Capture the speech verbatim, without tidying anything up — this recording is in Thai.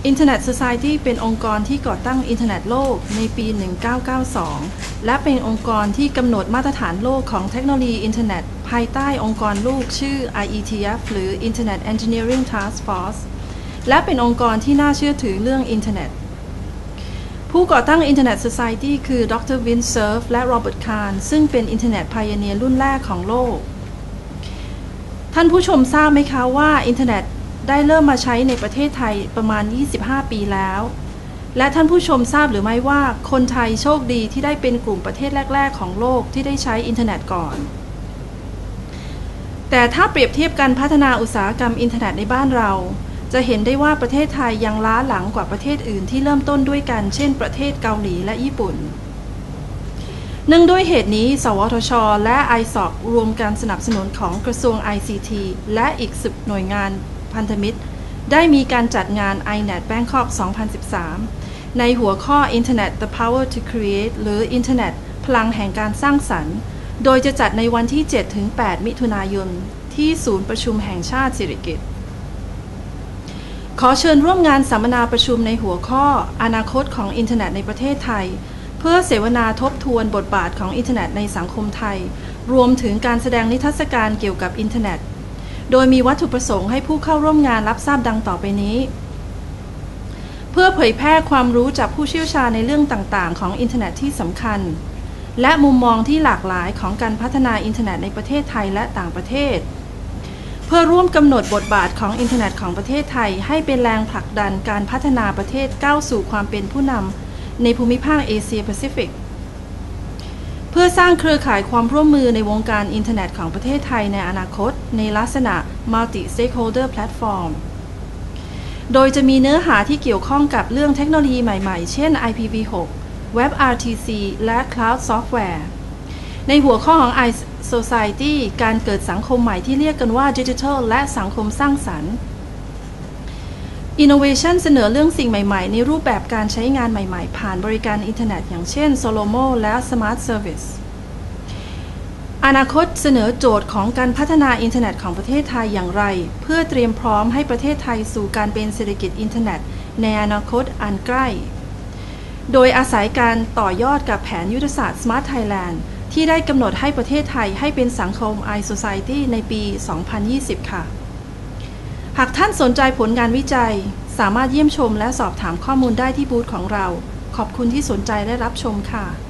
Internet Society เป็นองค์กรที่ก่อตั้งอินเทอร์เน็ตโลกในปี หนึ่งเก้าเก้าสอง และเป็นองค์กรที่กำหนดมาตรฐานโลกของเทคโนโลยีอินเทอร์เน็ตภายใต้องค์กรลูกชื่อ ไอ อี ที เอฟ หรือ Internet Engineering Task Force และเป็นองค์กรที่น่าเชื่อถือเรื่องอินเทอร์เน็ตผู้ก่อตั้ง Internet Society คือ ดร วินเซิร์ฟ และ โรเบิร์ต คาร์น ซึ่งเป็นอินเทอร์เน็ตไพโอเนียร์รุ่นแรกของโลกท่านผู้ชมทราบไหมคะว่าอินเทอร์เน็ตได้เริ่มมาใช้ในประเทศไทยประมาณ ยี่สิบห้า ปีแล้ว และท่านผู้ชมทราบหรือไม่ว่าคนไทยโชคดีที่ได้เป็นกลุ่มประเทศแรกๆของโลกที่ได้ใช้อินเทอร์เน็ตก่อน แต่ถ้าเปรียบเทียบการพัฒนาอุตสาหกรรมอินเทอร์เน็ตในบ้านเราจะเห็นได้ว่าประเทศไทยยังล้าหลังกว่าประเทศอื่นที่เริ่มต้นด้วยกัน เช่นประเทศเกาหลีและญี่ปุ่นเนื่องด้วยเหตุนี้สวทช.และ ไอ เอส โอ ซี รวมการสนับสนุนของกระทรวง ไอ ซี ที และอีกสิบหน่วยงานพันธมิตรได้มีการจัดงาน ไอ เน็ต Bangkok สองพันสิบสาม ในหัวข้อ Internet the Power to Create หรือ Internet พลังแห่งการสร้างสรรค์โดยจะจัดในวันที่ เจ็ดถึงแปด มิถุนายนที่ศูนย์ประชุมแห่งชาติสิริกิติ์ขอเชิญร่วมงานสัมมนาประชุมในหัวข้ออนาคตของอินเทอร์เน็ตในประเทศไทยเพื่อเสวนาทบทวนบทบาทของอินเทอร์เน็ตในสังคมไทยรวมถึงการแสดงนิทรรศการเกี่ยวกับอินเทอร์เน็ตโดยมีวัตถุประสงค์ให้ผู้เข้าร่วมงานรับทราบดังต่อไปนี้เพื่อเผยแพร่ความรู้จากผู้เชี่ยวชาญในเรื่องต่างๆของอินเทอร์เน็ตที่สำคัญและมุมมองที่หลากหลายของการพัฒนาอินเทอร์เน็ตในประเทศไทยและต่างประเทศเพื่อร่วมกำหนดบทบาทของอินเทอร์เน็ตของประเทศไทยให้เป็นแรงผลักดันการพัฒนาประเทศก้าวสู่ความเป็นผู้นำในภูมิภาคเอเชียแปซิฟิกเพื่อสร้างเครือข่ายความร่วมมือในวงการอินเทอร์เน็ตของประเทศไทยในอนาคตในลักษณะ Multi Stakeholder Platform โดยจะมีเนื้อหาที่เกี่ยวข้องกับเรื่องเทคโนโลยีใหม่ๆเช่น ไอ พี วี ซิก Web อาร์ ที ซี และ Cloud Software ในหัวข้อของ ไอ Society การเกิดสังคมใหม่ที่เรียกกันว่า Digital และสังคมสร้างสรรค์ Innovation เสนอเรื่องสิ่งใหม่ๆในรูปแบบการใช้งานใหม่ๆผ่านบริการอินเทอร์เน็ตอย่างเช่น Solomo และ Smart Service อนาคตเสนอโจทย์ของการพัฒนาอินเทอร์เน็ตของประเทศไทยอย่างไรเพื่อเตรียมพร้อมให้ประเทศไทยสู่การเป็นเศรษฐกิจอินเทอร์เน็ตในอนาคตอันใกล้โดยอาศัยการต่อยอดกับแผนยุทธศาสตร์ Smart Thailand ที่ได้กำหนดให้ประเทศไทยให้เป็นสังคม ไอ Society ในปี สองพันยี่สิบ ค่ะหากท่านสนใจผลงานวิจัยสามารถเยี่ยมชมและสอบถามข้อมูลได้ที่บูธของเราขอบคุณที่สนใจและรับชมค่ะ